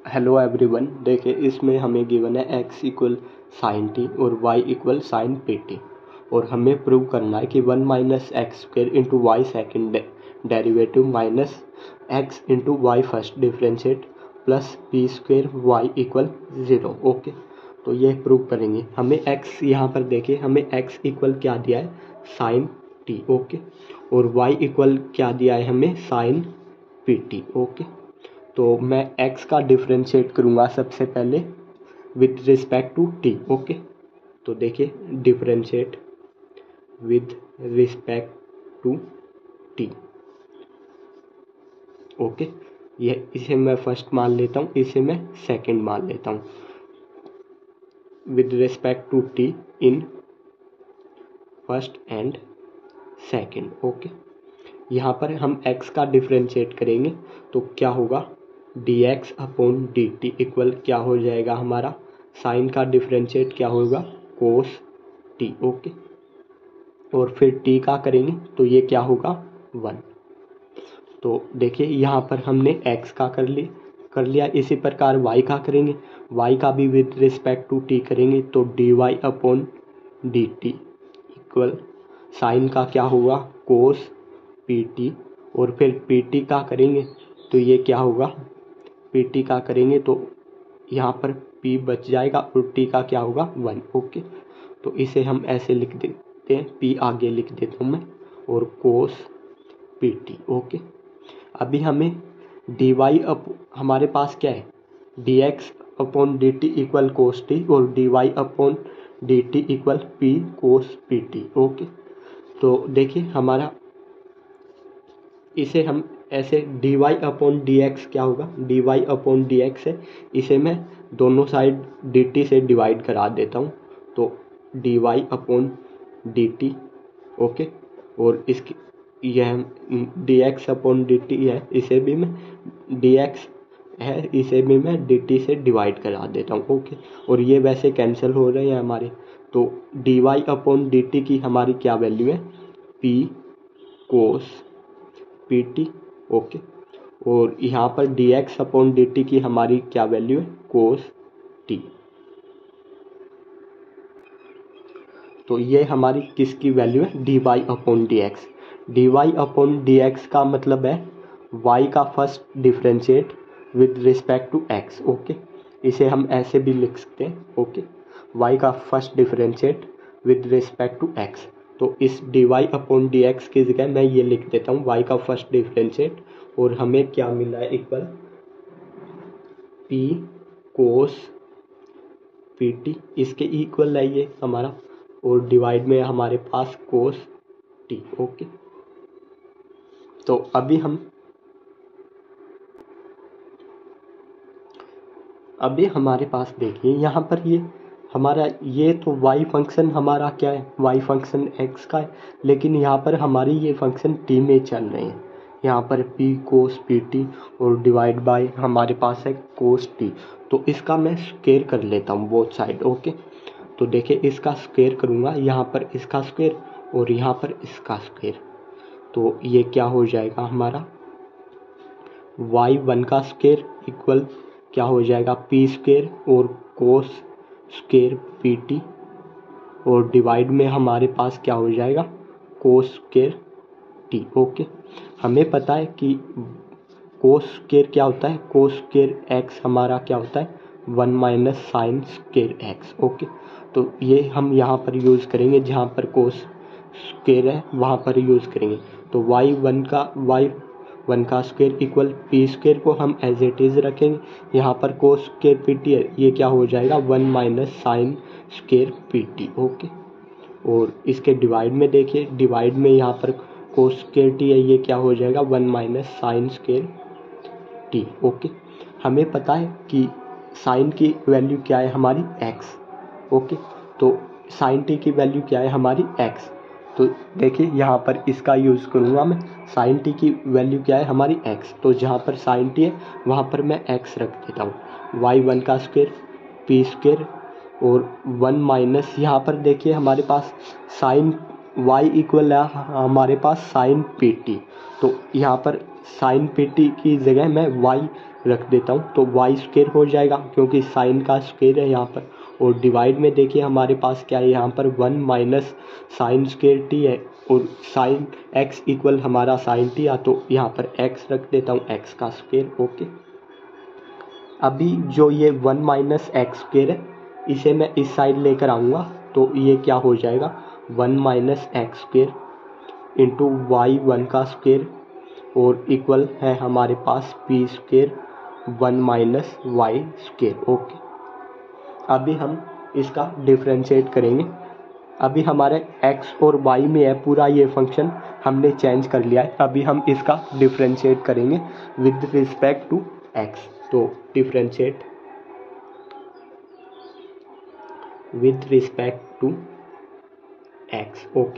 Hello everyone, देखिए इसमें हमें गिवन है x इक्वल साइन टी और y equal sine p t और हमें प्रूव करना है कि 1 minus x square into y second derivative minus x into y first differentiate plus p square y equal 0। Okay, तो ये प्रूव करेंगे। हमें x यहाँ पर देखिए, हमें x इक्वल क्या दिया है, साइन टी। ओके, और y इक्वल क्या दिया है हमें, साइन पी टी। ओके, तो मैं x का डिफ्रेंशिएट करूँगा सबसे पहले with respect to t। Okay, तो देखिए differentiate with respect to t। Okay, ये इसे मैं फर्स्ट मान लेता हूँ, इसे मैं सेकंड मान लेता हूँ। With respect to t in first and second. Okay, यहाँ पर हम x का डिफ्रेंशिएट करेंगे तो क्या होगा, dx अपॉन dt इक्वल क्या हो जाएगा हमारा, साइन का डिफ्रेंशिएट क्या होगा, कोस t। ओके, और फिर t का करेंगे तो ये क्या होगा, 1। तो देखिए यहाँ पर हमने x का कर लिया। इसी प्रकार y का करेंगे, y का भी विद रिस्पेक्ट टू t करेंगे तो dy upon dt equal sine का क्या होगा, कोस pt, और फिर pt का करेंगे तो ये क्या होगा, pt का करेंगे तो यहाँ पर p बच जाएगा और t का क्या होगा, 1। ओके, तो इसे हम ऐसे लिख देते हैं, p आगे लिख देता हूँ मैं, और कोस pt। ओके, अभी हमें dy हमारे पास क्या है, dx upon dt equal cos t और dy upon dt equal p cos pt। Okay, तो देखिए हमारा इसे हम ऐसे dy अपॉन dx क्या होगा, dy अपॉन dx है, इसे मैं दोनों साइड dt से डिवाइड करा देता हूँ तो dy अपॉन dt। ओके, और इसकी यह dx अपॉन dt है, इसे भी मैं dx है, इसे भी मैं dt से डिवाइड करा देता हूँ। ओके, और ये वैसे कैंसिल हो रहे हैं हमारे, तो dy अपॉन dt की हमारी क्या वैल्यू है, p कोस pt। ओके, और यहाँ पर dx अपॉन dt की हमारी क्या वैल्यू है, कोस t। तो ये हमारी किसकी वैल्यू है, dy upon dx। dy upon dx का मतलब है y का first differentiate with respect to x। Okay, इसे हम ऐसे भी लिख सकते हैं। ओके, y का first differentiate with respect to x, तो इस dy अपॉन dx की जगह मैं ये लिख देता हूँ y का फर्स्ट डिफ्रेंशिएट, और हमें क्या मिला है, इक्वल p कोस pt, इसके इक्वल है ये हमारा, और डिवाइड में हमारे पास कोस t। ओके, तो अभी हमारे पास देखिए यहाँ पर ये हमारा, ये तो y फंक्शन हमारा क्या है, y फंक्शन x का है, लेकिन यहाँ पर हमारी ये फंक्शन t में चल रहे हैं। यहाँ पर p कोस pt और डिवाइड बाय हमारे पास है कोस t, तो इसका मैं स्क्वायर कर लेता हूँ बोथ साइड। ओके, तो देखिए इसका स्क्वायर करूँगा, यहाँ पर इसका स्क्वायर और यहाँ पर इसका स्क्वायर, तो ये क्या हो जाएगा हमारा, y1 का स्क्वायर इक्वल क्या हो जाएगा, p स्क्वायर और कोस स्क्वायर pt, और डिवाइड में हमारे पास क्या हो जाएगा, कोस स्क्वायर t। ओके, हमें पता है कि कोस स्क्वायर क्या होता है, कोस स्क्वायर x हमारा क्या होता है, 1 minus sine square x। Okay, तो ये हम यहाँ पर यूज़ करेंगे, जहाँ पर कोस स्क्वायर है वहाँ पर यूज़ करेंगे। तो y1 का स्क्वायर इक्वल p स्क्वायर को हम एज इट इज़ रखेंगे, यहाँ पर कोस स्क्वायर pt है, ये क्या हो जाएगा, 1 minus sine square pt। Okay, और इसके डिवाइड में देखिए, डिवाइड में यहाँ पर कोस स्क्वायर t है, ये क्या हो जाएगा, 1 minus sine square t। Okay, हमें पता है कि साइन की वैल्यू क्या है हमारी, x। ओके, तो साइन t की वैल्यू क्या है हमारी, x। तो देखिए यहाँ पर इसका यूज़ करूँगा मैं, साइन t की वैल्यू क्या है हमारी, x, तो जहाँ पर साइन t है वहाँ पर मैं x रख देता हूँ। y1 का स्क्वायर p स्क्वायर और 1 माइनस, यहाँ पर देखिए हमारे पास साइन y इक्वल है हमारे पास साइन pt, तो यहाँ पर साइन pt की जगह मैं y रख देता हूँ तो वाई स्क्वायर हो जाएगा, क्योंकि साइन का स्क्वायर है यहाँ पर। और डिवाइड में देखिए हमारे पास क्या है, यहाँ पर 1 माइनस साइन स्क्वायर टी है, और साइन एक्स इक्वल हमारा साइन टी आ, तो यहाँ पर एक्स रख देता हूँ, एक्स का स्क्वायर। ओके, अभी जो ये 1 माइनस एक्स स्क्वायर है इसे मैं इस साइड लेकर आऊँगा तो ये क्या हो जाएगा, 1 minus x square into y 1 का स्क्वायर, और इक्वल है हमारे पास p square 1 minus y square. Okay, अभी हम इसका डिफ्रेंशिएट करेंगे। अभी हमारे x और y में है पूरा ये फंक्शन, हमने चेंज कर लिया है। अभी हम इसका डिफ्रेंशिएट करेंगे विद रिस्पेक्ट टू x। तो differentiate with respect to x। Okay,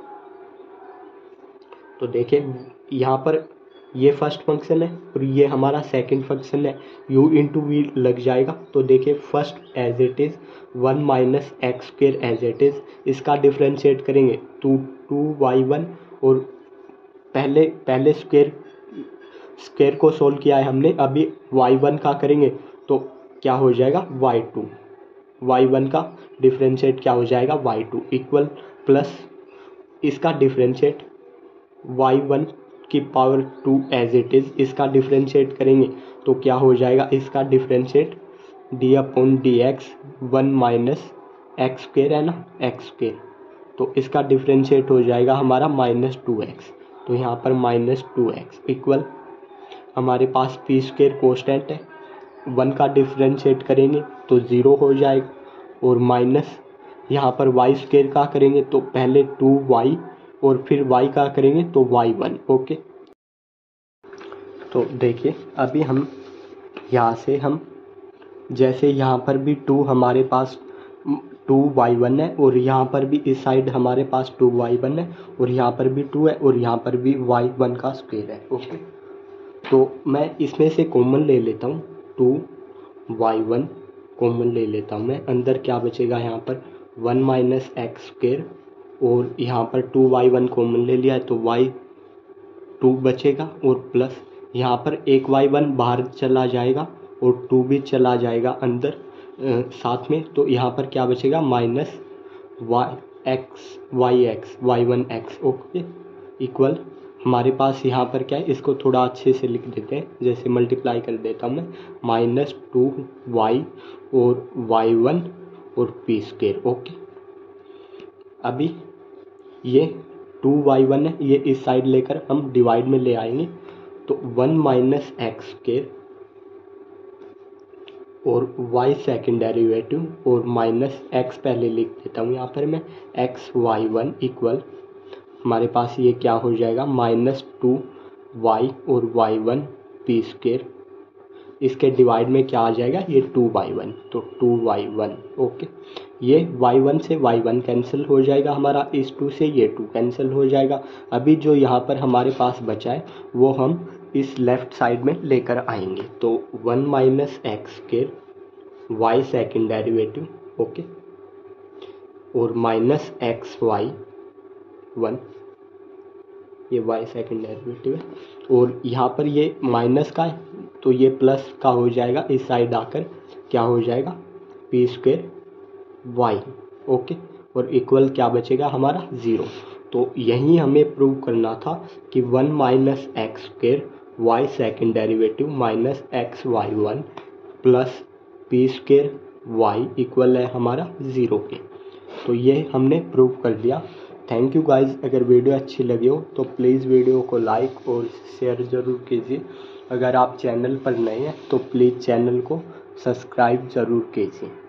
तो देखिए यहाँ पर ये फर्स्ट फंक्शन है और ये हमारा सेकंड फंक्शन है, u इंटू वी लग जाएगा। तो देखिए first as it is 1 minus x square as it is, इसका डिफ्रेंशिएट करेंगे टू 2y1, और पहले स्क्वायर को सोल्व किया है हमने, अभी y1 का करेंगे तो क्या हो जाएगा y2, y1 का डिफ्रेंशिएट क्या हो जाएगा y2 इक्वल प्लस इसका डिफ्रेंशिएट y1 की पावर 2 एज इट इज़, इसका डिफ्रेंशिएट करेंगे तो क्या हो जाएगा, इसका differentiate d upon d x 1 minus x square है ना, एक्स स्क्वायर, तो इसका डिफ्रेंशिएट हो जाएगा हमारा -2x। तो यहाँ पर -2x इक्वल हमारे पास पी स्क्वायर कॉन्स्टेंट है, 1 का डिफ्रेंशिएट करेंगे तो 0 हो जाएगा, और माइनस यहाँ पर वाई स्क्वायर का करेंगे तो पहले 2y और फिर y का करेंगे तो y1। ओके, तो देखिए अभी हम यहाँ से हम जैसे यहाँ पर भी 2 हमारे पास 2y1 है, और यहाँ पर भी इस साइड हमारे पास 2y1 है, और यहाँ पर भी 2 है, और यहाँ पर भी y1 का स्क्वायर है। ओके, तो मैं इसमें से कॉमन ले लेता हूँ, 2y1 कॉमन ले लेता हूँ मैं, अंदर क्या बचेगा यहाँ पर 1 माइनस एक्स स्क्वायर, और यहाँ पर 2y1 कॉमन ले लिया है तो y2 बचेगा, और प्लस यहाँ पर एक y1 बाहर चला जाएगा और 2 भी चला जाएगा अंदर साथ में, तो यहाँ पर क्या बचेगा माइनस y1x। ओके, इक्वल हमारे पास यहाँ पर क्या है, इसको थोड़ा अच्छे से लिख देते हैं, जैसे मल्टीप्लाई कर देता हूँ मैं, -2y और y1 और पी स्क्वायर। ओके, अभी ये 2y1 है, ये इस साइड लेकर हम डिवाइड में ले आएंगे तो 1 माइनस एक्स स्क्वायर और y सेकेंड डेरिवेटिव और माइनस x पहले लिख देता हूँ यहाँ पर मैं, xy1 इक्वल हमारे पास ये क्या हो जाएगा -2y और y1 पी स्क्वायर, इसके डिवाइड में क्या आ जाएगा ये 2y1, तो 2y1। ओके, ये y1 से y1 कैंसिल हो जाएगा हमारा, इस 2 से ये 2 कैंसिल हो जाएगा। अभी जो यहाँ पर हमारे पास बचा है वो हम इस लेफ्ट साइड में लेकर आएंगे, तो 1 minus x square y second derivative, okay, और माइनस एक्स वाई 1, ये y सेकेंड डेरिवेटिव है, और यहाँ पर ये माइनस का है तो ये प्लस का हो जाएगा, इस साइड आकर क्या हो जाएगा पी स्क्वायर वाई। ओके, और इक्वल क्या बचेगा हमारा 0। तो यही हमें प्रूव करना था कि 1 minus x square y second derivative minus x y 1 plus p square y equal है हमारा 0 के। तो ये हमने प्रूव कर दिया। थैंक यू गाइज, अगर वीडियो अच्छी लगी हो तो प्लीज़ वीडियो को लाइक और शेयर ज़रूर कीजिए। अगर आप चैनल पर नए हैं तो प्लीज़ चैनल को सब्सक्राइब ज़रूर कीजिए।